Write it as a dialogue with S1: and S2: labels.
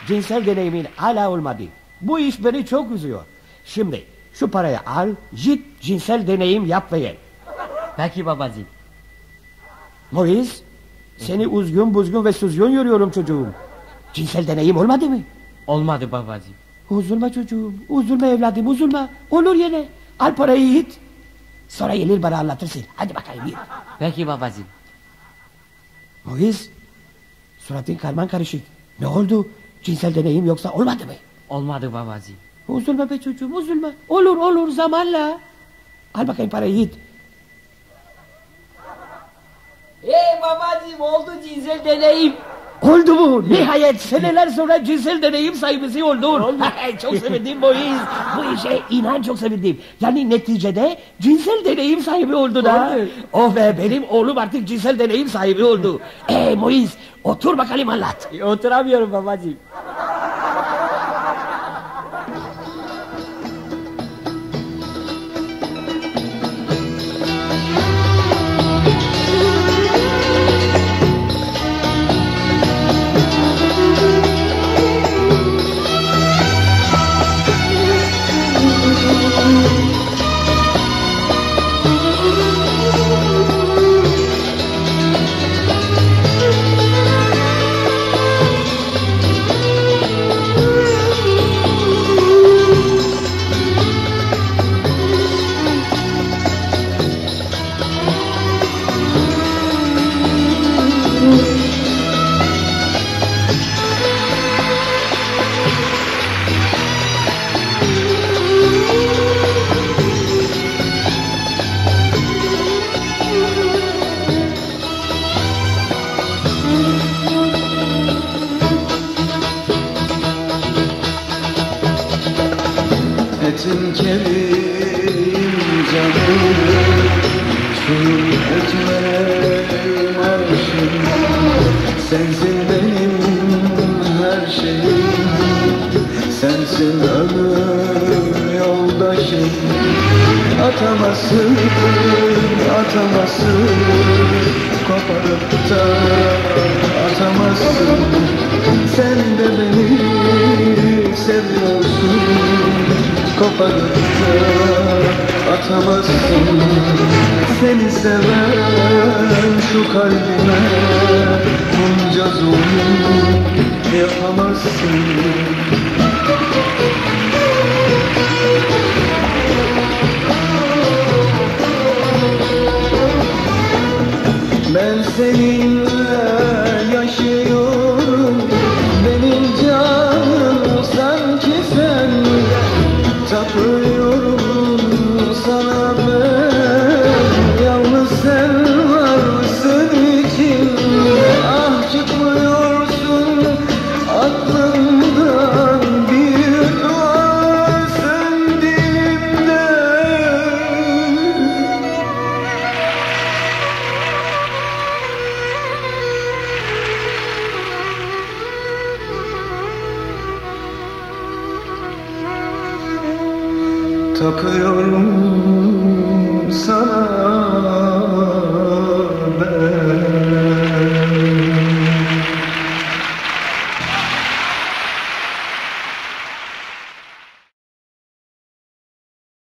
S1: cinsel deneyimin hala olmadı. Bu iş beni çok üzüyor. Şimdi şu parayı al, git cinsel deneyim yap ve gel.
S2: Peki babacığım.
S1: Moise, seni uzgun buzgun ve süzgün görüyorum çocuğum. Cinsel deneyim olmadı mı?
S2: Olmadı babacığım.
S1: Üzülme çocuğum, üzülme evladım, üzülme. Olur yine. Al parayı git. Sonra gelir bana anlatırsın. Hadi bakayım git.
S2: Peki babacığım.
S1: Moise, suratın karman karışık. Ne oldu? Cinsel deneyim yoksa olmadı mı?
S2: Olmadı babacığım.
S1: Üzülme be çocuğum, üzülme. Olur zamanla. Al bakayım parayı git.
S2: Babacığım oldu cinsel deneyim.
S1: Oldu mu? Nihayet seneler sonra cinsel deneyim sahibisi oldun. Çok sevindim Moise. Bu işe inan çok sevindim. Yani neticede cinsel deneyim sahibi oldun ha. Oh be, benim oğlum artık cinsel deneyim sahibi oldu. Moise, otur bakalım anlat.
S2: Oturamıyorum babacığım.
S3: Etim kemiğim canım, suyum ekmeğim aşım. Sensin benim her şeyim, sensin ömür yoldaşım. Atamazsın, atamazsın, koparıp da atamazsın. Sen de beni seviyorsun, koparıp da atamazsın. Seni seven şu kalbime bunca zulüm yapamazsın. Ben seninle yaşıyorum, benim canım sanki sen. Tapıyorum sana ben, yalnız sen varsın içimde. Ah çıkmıyorsun aklımdan, bir duarsın dilimde. Tapıyorum sana